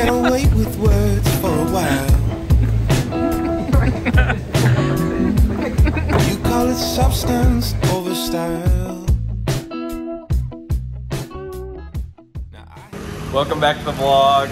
get away with words for a while. You call it substance over style. Welcome back to the vlog.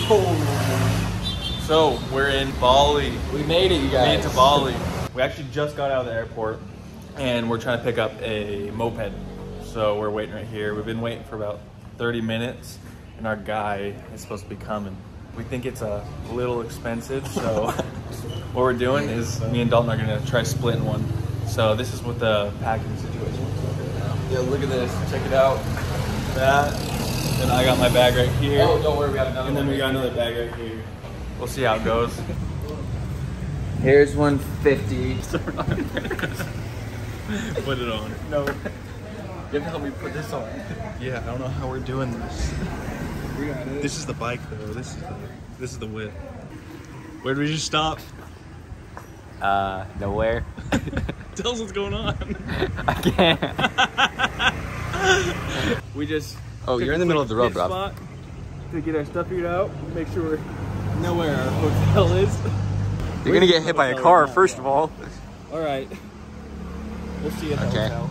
So we're in Bali. We made it, you guys. We made it to Bali. We actually just got out of the airport and we're trying to pick up a moped. So we're waiting right here. We've been waiting for about 30 minutes and our guy is supposed to be coming. We think it's a little expensive, so what we're doing is me and Dalton are gonna try splitting one. So this is what the packing situation looks like right now. Yeah, look at this, check it out. That, and I got my bag right here. Oh, don't worry, we got another one. And then we got another bag right here. We'll see how it goes. Here's 150. Put it on. No. You have to help me put this on. Yeah, I don't know how we're doing this. We got it. This is the bike though. This is the whip. Where did we just stop? Nowhere. Tell us what's going on. I can't. We just. Oh, you're in the middle of the road, bro. Spot to get our stuff figured out. Make sure we know where our hotel is. You're gonna get hit by a car, first of all. All right. We'll see you at the hotel.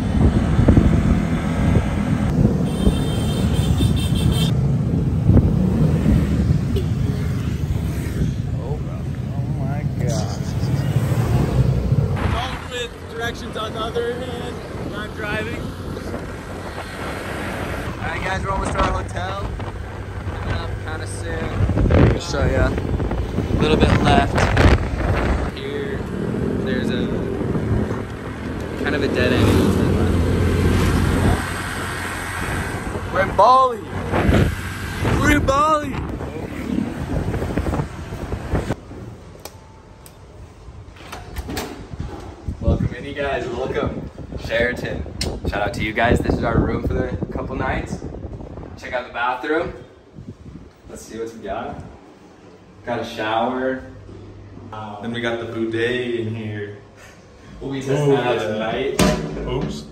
Directions on the other hand, I'm driving. Alright guys, we're almost to our hotel. Coming up kind of soon. I'll show ya. A little bit left. Here, there's a kind of a dead end. We're in Bali. We're in Bali. Welcome in, you guys. Welcome, Sheraton. Shout out to you guys. This is our room for the couple nights. Check out the bathroom. Let's see what we got. Got a shower. Then we got the boudet in here. We'll be testing that out tonight. Oops.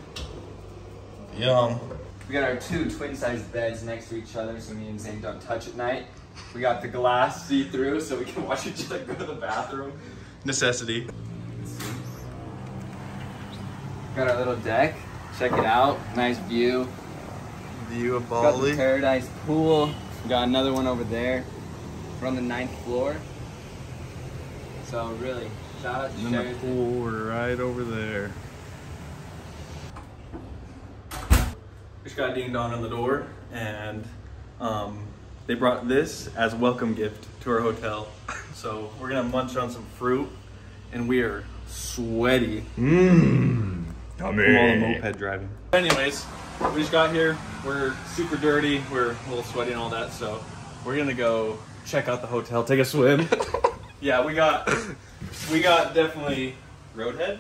Yum. We got our two twin-sized beds next to each other, so me and Zane don't touch at night. We got the glass see-through, so we can watch each other go to the bathroom. Necessity. Got our little deck. Check it out. Nice view. View of Got the Bali. paradise pool. We got another one over there. We're on the 9th floor. So really, shout out to And then the Sheraton. pool right over there. Just got dinged on the door, and they brought this as a welcome gift to our hotel. So we're gonna munch on some fruit, and we are sweaty. Mmm. From all the moped driving. Anyways, we just got here. We're super dirty. We're a little sweaty and all that. So we're gonna go check out the hotel, take a swim. Yeah, we got definitely roadhead.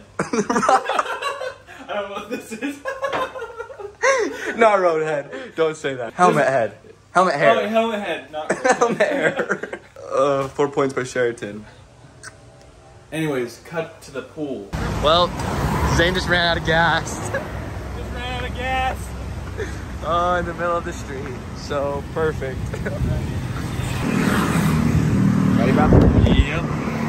I don't know what this is. Not roadhead. Don't say that. Helmet head. Helmet hair. Oh, helmet head, not roadhead. Helmet hair. 4 points by Sheraton. Anyways, cut to the pool. Well, Zane just ran out of gas. Just ran out of gas. Oh, in the middle of the street. So perfect. Ready, bro? Yep.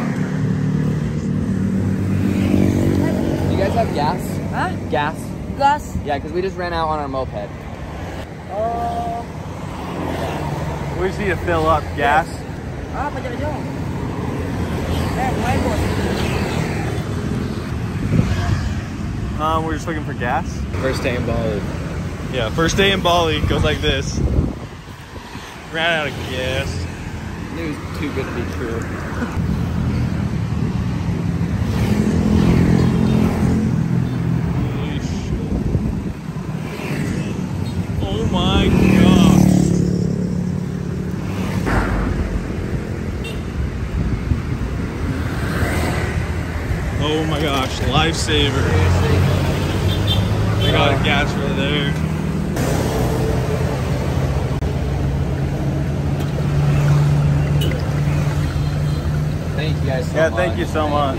You guys have gas? Huh? Gas? Gas? Yeah, because we just ran out on our moped. We just need to fill up gas. Ah, apa jauh-jauh? Whiteboard. We're just looking for gas. First day in Bali. Yeah, first day in Bali goes like this. Ran out of gas. It was too good to be true. Oh my god. Oh my gosh, lifesaver. I got gas right there. Thank you guys so much. Yeah, thank you so much.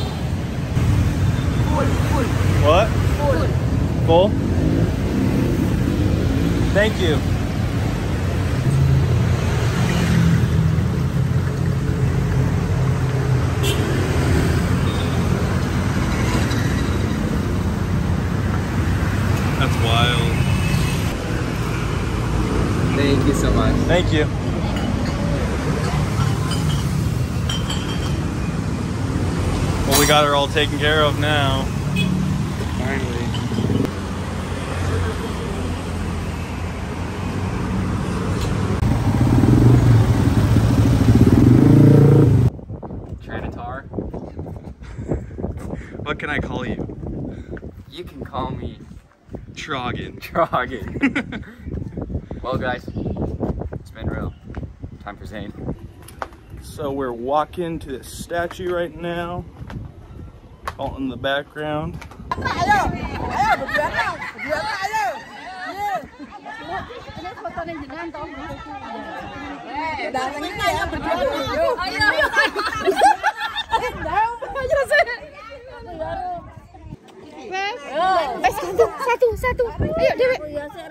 What? Full? Thank you. much. Thank you. Well, we got her all taken care of now. Finally. Tranitar. What can I call you? You can call me Troggin. Troggin. Well, guys, it's been real. Time for Zane. So we're walking to the statue right now. All in the background. Satu. Ayo, Dewek.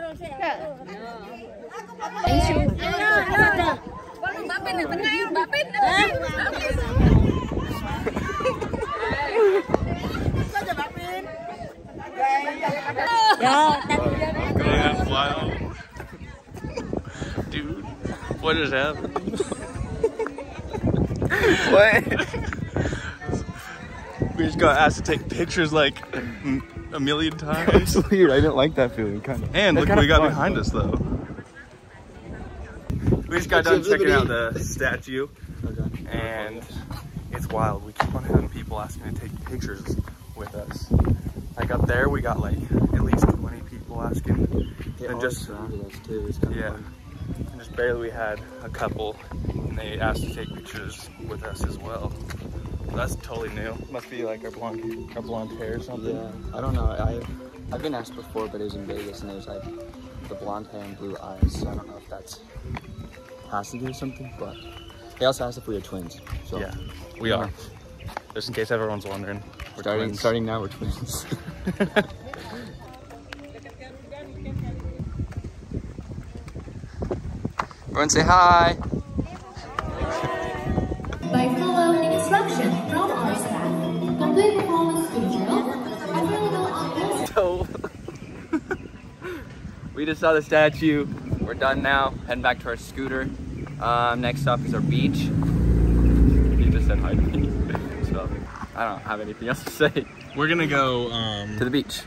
Man, wow. Dude, what is happening? What? We just got asked to take pictures like a million times. It's weird. I didn't like that feeling, kind of. And look what we got behind us, though. We just got done checking out the statue, and it's wild. We keep on having people asking to take pictures with us. Like up there, we got like at least 20 people asking. And just surrounded us too. It's kind of fun. And just barely we had a couple, and they asked to take pictures with us as well. That's totally new. Must be like our blonde hair or something. Yeah, I don't know. I've been asked before, but it was in Vegas, and it was like the blonde hair and blue eyes. So I don't know if that's has to do something, but they also asked if we were twins. So yeah, we are. Just in case everyone's wondering, we're starting now, we're twins. Everyone say hi. By following instruction from our staff, complete performance video available on this. So we just saw the statue. We're done now. Heading back to our scooter. Next stop is our beach. He just said hi to me. So I don't have anything else to say. We're gonna go To the beach.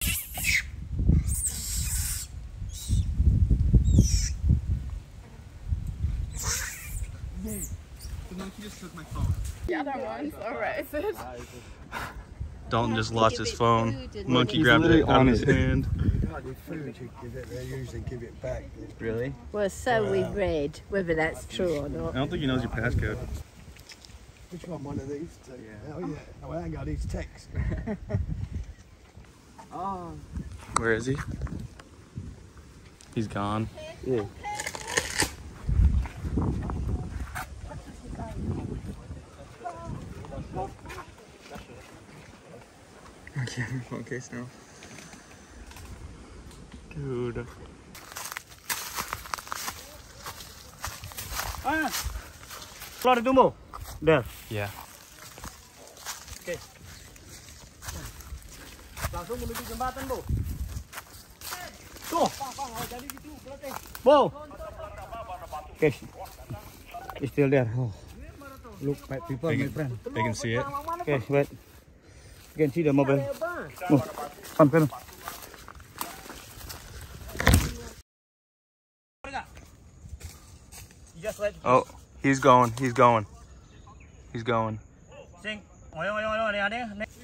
The monkey just took my phone. The other one's arrested. Dalton just lost his phone. Monkey grabbed it out of his hand. They usually give it back. Really? Well, so we've read, whether that's true or I not. don't think he knows your passcode. Which one of these two? Yeah. Oh yeah. Oh, I ain't got these texts. Oh. Where is he? He's gone. Yeah. Okay, phone case now. Dude. Keluar itu, Mo. Dah. Yeah. Okey. Langsung menuju jembatan, Bu. Tuh. Jadi gitu, pelatih. Bu. Okay. It's still there. Oh. Look at people, my friend. They can see it. Okay, wait. You can see the mobile. Oh, come. Oh, he's going. Sing. Oyo, ada.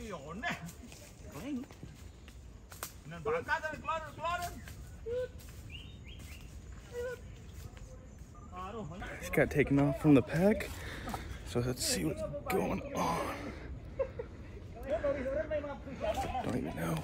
He's got taken off from the pack. So let's see what's going on. Don't even know.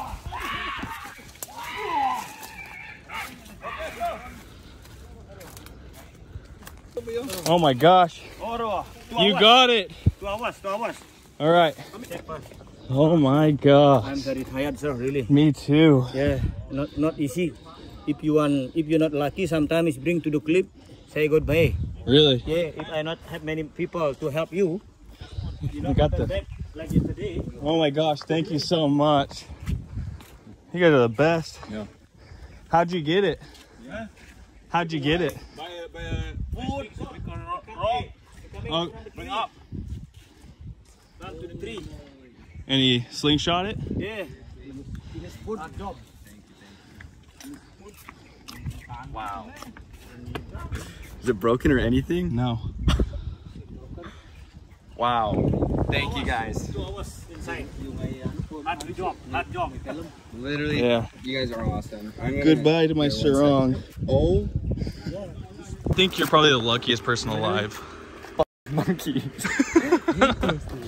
Oh my gosh. You got it. 2 hours. All right. Oh my I'm gosh. very tired, sir, really. Me too. Yeah, not easy. If you're not lucky, sometimes bring to the clip, say goodbye. Really? Yeah, if I not have many people to help you, You got the. like yesterday. Oh my gosh, thank you so much. You guys are the best. Yeah. How'd you get it? Yeah. How'd you get it? Oh, Bring up. Down to the tree. and he slingshot it? Yeah. Hard job. Wow. Is it broken or anything? No. Wow. Thank you guys. 2 hours inside. Hard job. Hard job. Literally, Yeah. you guys are awesome. Goodbye to my sarong. Oh, I think you're probably the luckiest person alive. monkey.